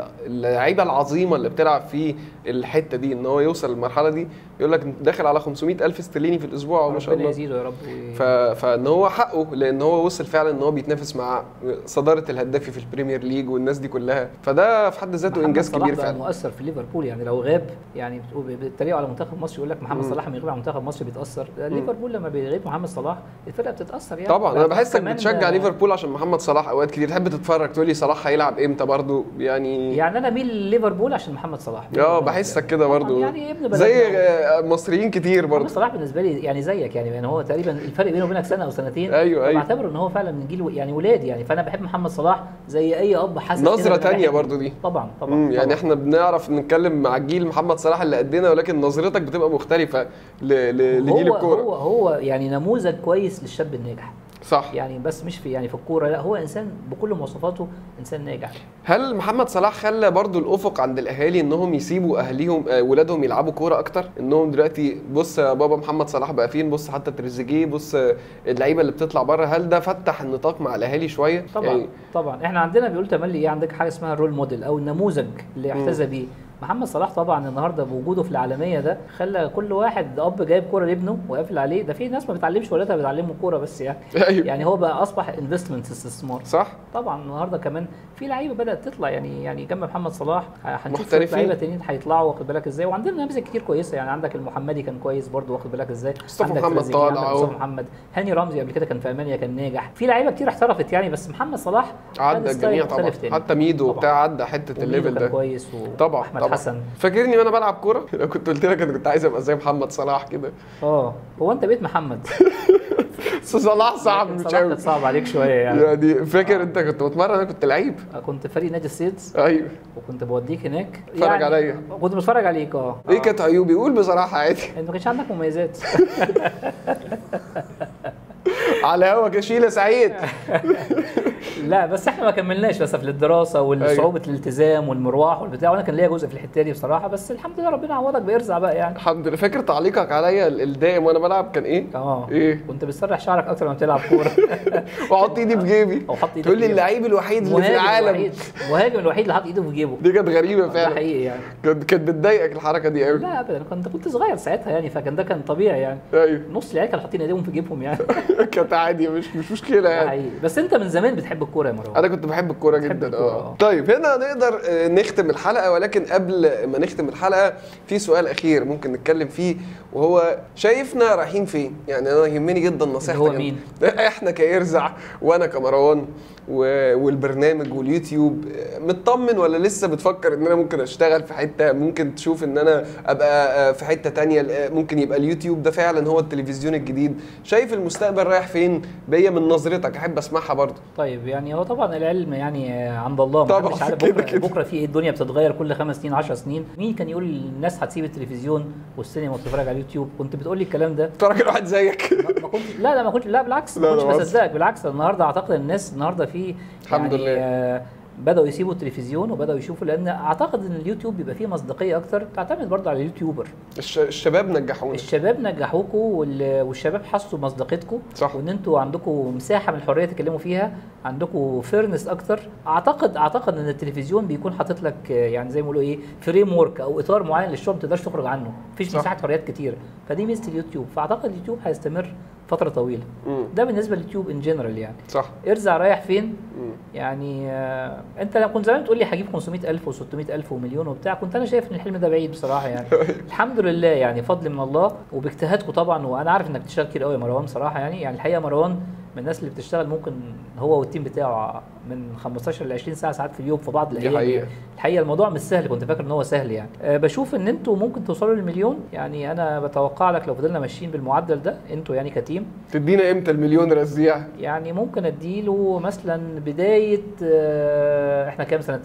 للعيبه العظيمه اللي بتلعب في الحته دي، ان هو يوصل للمرحله دي. يقول لك داخل على 500,000 استرليني في الاسبوع وما شاء الله، ربنا يزيده يا رب. فان هو حقه، لان هو وصل فعلا ان هو بيتنافس مع صداره الهدافي في البريمير ليج والناس دي كلها، فده في حد ذاته انجاز كبير فعلا. مؤثر في ليفربول يعني، لو غاب يعني بيتريقوا على منتخب مصر، يقول لك محمد صلاح لما يغيب على منتخب مصر بيتاثر. ليفربول لما بيغيب محمد صلاح الفرقه بتتاثر يعني. طبعا انا بحسك بتشجع ليفربول عشان محمد صلاح، اوقات كتير تحب تتفرج تقول لي صلاح هيلعب امتى برضو يعني انا اميل لليفربول عشان محمد صلاح. بحسك كده برضو يعني ابن زي مصريين كتير برضو. محمد صلاح بالنسبه لي يعني زيك يعني هو تقريبا الفرق بينه وبينك سنه او سنتين. ايوه بعتبر ان هو فعلا من جيل يعني ولاد يعني، فانا بحب محمد صلاح زي اي اب حاسس نظره ثانيه برضو دي. طبعا يعني احنا بنعرف نتكلم مع جيل محمد صلاح اللي قدنا، ولكن نظرتك بتبقى مختلفه لجيل الكوره. هو يعني نموذج كويس للشاب الناجح. صح يعني بس مش في الكوره، لا هو انسان بكل مواصفاته انسان ناجح. هل محمد صلاح خلى برضو الافق عند الاهالي انهم يسيبوا اهليهم ولادهم يلعبوا كوره اكتر؟ انهم دلوقتي بص يا بابا محمد صلاح بقى فين، بص حتى تريزيجيه، بص اللعيبه اللي بتطلع بره، هل ده فتح النطاق مع الاهالي شويه؟ طبعا طبعا. احنا عندنا بيقول تملي عندك حاجه اسمها الرول موديل او النموذج اللي يحتذى بيه. محمد صلاح طبعا النهارده بوجوده في العالميه ده خلى كل واحد اب جايب كوره لابنه وقافل عليه. ده في ناس ما بتعلمش ولادها، بتعلمهم كوره بس يعني. أيوه. يعني هو بقى اصبح انفستمنت، استثمار. صح. طبعا النهارده كمان في لعيبه بدات تطلع يعني جنب محمد صلاح، هنشوف لعيبه تانيين هيطلعوا، واخد بالك ازاي. وعندنا نماذج كتير كويسه يعني، عندك المحمدي كان كويس برده، واخد بالك ازاي. مصطفى محمد طالع، مصطفى محمد، هاني رمزي قبل كده كان في المانيا كان ناجح. في لعيبه كتير احترفت يعني، بس محمد صلاح عدى الجميع طبعا. حتى ميدو بتاع عدى حته الليفل ده كويس. طبعا احمد حسن. فاكرني وانا بلعب كوره كنت قلت لك انا كنت عايز ابقى زي محمد صلاح كده. هو انت بقيت محمد. صلاح صعب مش قوي، صعب عليك شويه يعني فاكر انت كنت بتمرن، انا كنت لعيب، كنت فريق نادي السيدز. ايوه، وكنت بوديك هناك اتفرج عليا. كنت بتفرج عليك. ايه كانت عيوبي؟ قول بصراحه عادي. انت ما كانش عندك مميزات. على هواك يا شيله سعيد. لا بس احنا ما كملناش للاسف للدراسه وصعوبه الالتزام والمروح والبتاع، وانا كان ليا جزء في الحته دي بصراحه، بس الحمد لله ربنا عوضك بارزع بقى يعني. الحمد لله. فاكر تعليقك عليا الدائم وانا بلعب كان ايه؟ ايه؟ كنت بتسرح شعرك اكتر لما بتلعب كوره. واحط ايدي في جيبي، تقول لي اللعيب الوحيد اللي في العالم، المهاجم الوحيد اللي حاط ايده في جيبه. دي كانت غريبه فعلا. ده حقيقي يعني. كانت بتضايقك الحركه دي قوي؟ لا ابدا، كنت صغير ساعتها يعني، فكان ده كان طبيعي يعني. ايوه، نص العيال كانوا حاطين ايديهم في جيبهم يعني. كانت عادي، مش مشكله يعني. حقيقي. بس انت من زمان بتحب الكوره يا مروان. انا كنت بحب الكوره جدا. طيب هنا نقدر نختم الحلقه، ولكن قبل ما نختم الحلقه في سؤال اخير ممكن نتكلم فيه، وهو شايفنا رايحين فين؟ يعني انا يهمني جدا نصيحتك. هو مين؟ احنا كيرزع وانا كمروان والبرنامج واليوتيوب، مطمن ولا لسه بتفكر ان انا ممكن اشتغل في حته، ممكن تشوف ان انا ابقى في حته تانية، ممكن يبقى اليوتيوب ده فعلا هو التلفزيون الجديد؟ شايف المستقبل رايح فين بيا من نظرتك؟ احب اسمعها برضو. طيب يعني هو طبعا العلم يعني عند الله، طبعا مش عارف بكره في ايه، الدنيا بتتغير كل 5 سنين 10 سنين. مين كان يقول الناس هتسيب التلفزيون والسينما وتتفرج على اليوتيوب؟ كنت بتقول لي الكلام ده؟ انت راجل واحد زيك. ما كنت لا بالعكس، ما كنتش بصدقك. بالعكس النهارده اعتقد الناس النهارده في الحمد لله بداوا يسيبوا التلفزيون وبداوا يشوفوا، لان اعتقد ان اليوتيوب بيبقى فيه مصداقيه اكتر، تعتمد برضه على اليوتيوبر. الشباب نجحونا، الشباب نجحوكم، والشباب حسوا بمصداقيتكم، صح، وان انتوا عندكم مساحه من الحريه تتكلموا فيها، عندكم فيرنس اكتر. اعتقد ان التلفزيون بيكون حاطط لك يعني زي ما بيقولوا ايه فريم ورك او اطار معين للشغل ما تقدرش تخرج عنه، مفيش مساحه حريات كتير، فدي ميزه اليوتيوب. فاعتقد اليوتيوب هيستمر فتره طويله. ده بالنسبه لليوتيوب ان جنرال يعني. صح. ارزع رايح فين؟ يعني انت لو كنت زمان تقول لي هجيب 500,000 و600,000 ومليون وبتاع، كنت انا شايف ان الحلم ده بعيد بصراحه يعني. الحمد لله يعني فضل من الله وباجتهادكم طبعا، وانا عارف انك بتشتغل كتير قوي يا مروان بصراحه يعني الحقيقه مروان من الناس اللي بتشتغل ممكن هو والتيم بتاعه من 15 ل 20 ساعه ساعات في اليوم في بعض الايام. الحقيقه الموضوع مش سهل، كنت فاكر ان هو سهل يعني. بشوف ان انتوا ممكن توصلوا للمليون يعني. انا بتوقع لك لو فضلنا ماشيين بالمعدل ده انتوا يعني كتيم. تدينا امتى المليون رزيع؟ يعني ممكن اديله مثلا بدايه احنا كام سنه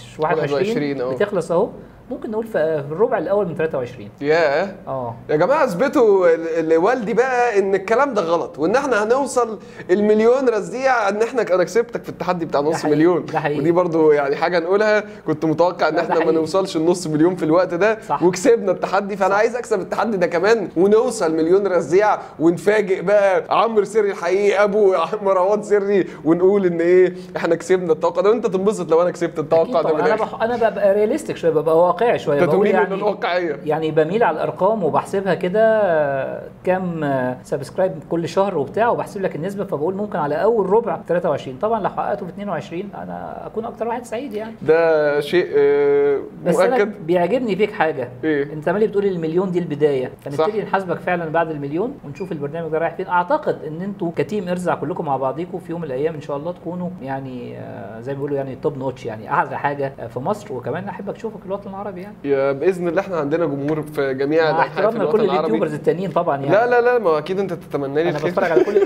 21 بتخلص اهو، ممكن نقول في الربع الاول من 23. يا جماعه اثبتوا لوالدي بقى ان الكلام ده غلط، وان احنا هنوصل المليون رزيع، ان انا كسبتك في التحدي بتاع نص مليون. ودي برضو يعني حاجه نقولها، كنت متوقع ان احنا ما نوصلش النص مليون في الوقت ده، صح. وكسبنا التحدي، فانا عايز اكسب التحدي ده كمان ونوصل مليون رزيع، ونفاجئ بقى عمرو سري الحقيقي ابو مروان سري، ونقول ان ايه احنا كسبنا التوقع ده، وانت تنبسط لو انا كسبت التوقع ده. انا ببقى رياليستيك شويه، ببقى واقعي شويه، بقول يعني الواقعيه يعني بميل على الارقام وبحسبها كده كام سبسكرايب كل شهر وبتاع، وبحسب لك النسبه، فبقول ممكن على اول ربع 23. طبعا لو حققته في 22 انا اكون اكتر واحد سعيد يعني. ده شيء بس مؤكد. أنا بيعجبني فيك حاجه، إيه؟ انت مالي بتقول المليون دي البدايه، فنبتدي نحاسبك فعلا بعد المليون ونشوف البرنامج ده رايح فين. اعتقد ان انتوا كتيم ارزع كلكم مع بعضيكم في يوم من الايام ان شاء الله تكونوا يعني زي ما بيقولوا يعني توب نوتش، يعني اعلى حاجه في مصر، وكمان احب اشوفك في الوطن العربي يعني. يا باذن الله احنا عندنا جمهور في جميع الانحاء في الوطن العربي. كل اليوتيوبرز التانيين طبعا يعني. لا ما اكيد انت تتمنى لي الخير.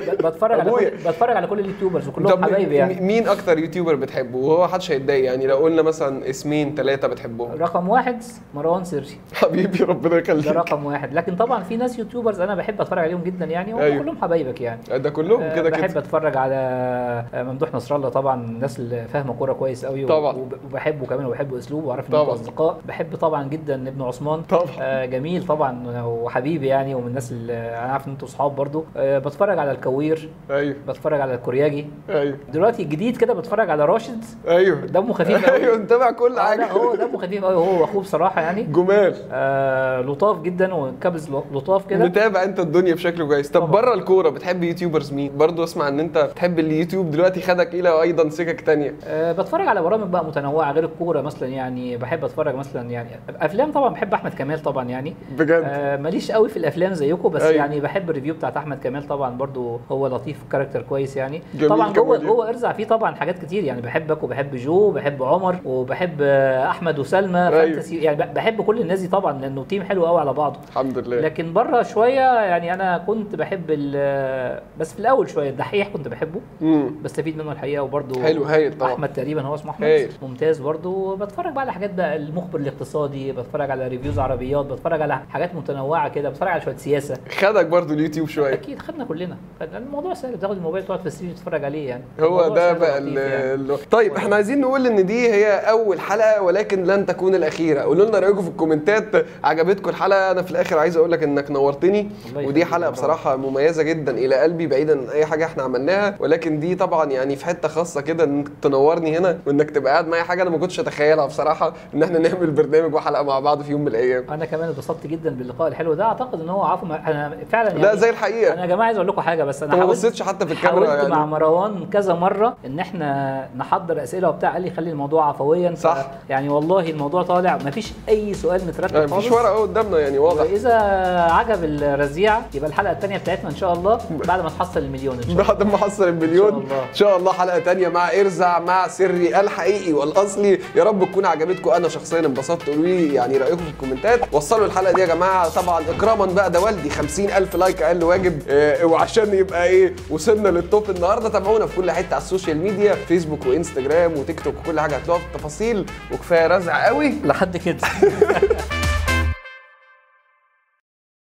بتفرج على كل اليوتيوبرز وكلهم حبايبي يعني. مين اكتر يوتيوبر بتحبه؟ وهو محدش هيتضايق يعني لو قلنا مثلا اسمين 3 بتحبهم. رقم 1 مروان سري حبيبي ربنا يخليك، ده رقم 1. لكن طبعا في ناس يوتيوبرز انا بحب اتفرج عليهم جدا يعني، وهم كلهم حبايبك يعني. ده كلهم كده بحب اتفرج على ممدوح نصر الله طبعا، الناس اللي فاهمه كوره كويس قوي طبعا، وبحبه كمان وبحب اسلوبه وعارف ان انتوا اصدقاء. بحب طبعا جدا ابن عثمان طبعا، جميل طبعا وحبيبي يعني، ومن الناس اللي انا عارف ان انتوا اصحاب برضو. بتفرج على الكوير، ايوه، بتفرج على الكورياجي، ايوه، دلوقتي الجديد كده بتفرج على راشد، ايوه، دمه خفيف قوي. ايوه نتابع كل حاجه. لا هو دمه خفيف قوي، هو واخوه بصراحه يعني جمال، لطاف جدا وكابز لطاف كده. متابع انت الدنيا بشكل كويس. طب بره الكوره بتحب يوتيوبرز مين؟ برضو اسمع ان انت بتحب اليوتيوب دلوقتي خدك الى ايضا سكك ثانيه. بتفرج على برامج بقى متنوعه غير الكوره مثلا يعني. بحب اتفرج مثلا يعني افلام، طبعا بحب احمد كمال طبعا يعني بجد. ماليش قوي في الافلام زيكم، بس يعني بحب الريفيو بتاعت احمد كمال طبعا، برضو هو لطيف كاركتر كويس يعني. طبعا جوه ارزع فيه طبعا حاجات كتير يعني، بحبك وبحب جو وبحب عمر وبحب احمد وسلمى فانتسي يعني، بحب كل الناس دي طبعا لانه تيم حلو قوي على بعضه الحمد لله. لكن بره شويه يعني انا كنت بحب بس في الاول شويه الدحيح كنت بحبه، بستفيد منه الحقيقه، وبرضو حلو هايل طبعا. احمد تقريبا هو اسمه احمد، ممتاز برضو. بتفرج بقى على حاجات بقى المخبر الاقتصادي، بتفرج على ريفيوز عربيات، بتفرج على حاجات متنوعه كده، بتفرج على شويه سياسه. خدك برضو اليوتيوب شويه؟ اكيد خدنا كلنا، الموضوع سهل، بتاخد الموبايل تقعد في السرير تتفرج عليه يعني. هو ده بقى يعني. طيب احنا عايزين نقول ان دي هي اول حلقه ولكن لن تكون الاخيره. قولوا لنا رايكم في الكومنتات، عجبتكم الحلقه؟ انا في الاخر عايز اقول لك انك نورتني، ودي حلقه بصراحه مميزه جدا الى قلبي بعيدا عن اي حاجه احنا عملناها، ولكن دي طبعا يعني في حته خاصه كده انك تنورني هنا، وانك تبقى قاعد معايا، حاجه انا ما كنتش اتخيلها بصراحه ان احنا نعمل برنامج وحلقه مع بعض في يوم من الايام. انا كمان اتبسطت جدا باللقاء الحلو ده، اعتقد ان هو انا فعلا يعني لا زي الحقيقه. انا يا جماعه عايز اقول لكم حاجه، بس انا ما بصيتش حتى في الكاميرا حاولت يعني مع مروان كذا مره ان احنا نحضر اسئله وبتاع، قال لي خلي الموضوع عفويا، صح يعني والله الموضوع طالع ما فيش اي سؤال مترتب خالص، مفيش ورقه قدامنا يعني واضح. واذا عجب الرزيعه يبقى الحلقه الثانيه بتاعتنا ان شاء الله بعد ما تحصل المليون ان شاء الله. بعد ما احصل المليون ان شاء الله حلقه ثانيه مع ارزع مع سري الحقيقي والاصلي. يا رب تكون عجبتكم، انا شخصيا انبسطت. قولوا لي يعني رايكم في الكومنتات، وصلوا الحلقه دي يا جماعه طبعا اكراما بقى، ده والدي 50,000 لايك اقل واجب، وعشان يبقى ايه وصلنا للتوب النهارده. تابعونا في كل حته على السوشيال ميديا، فيسبوك وانستجرام وتيك توك وكل حاجه هتلاقوها في التفاصيل. وكفايه رزع قوي لحد كده.